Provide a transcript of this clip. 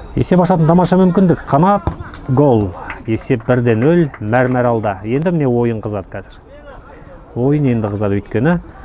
Есеп ашатын тамаша мүмкіндік. Қанат гол. Есеп 1-0 мәрмәр алда. Енді міне ойын қызады қазір. Ойын енді қызады өйткені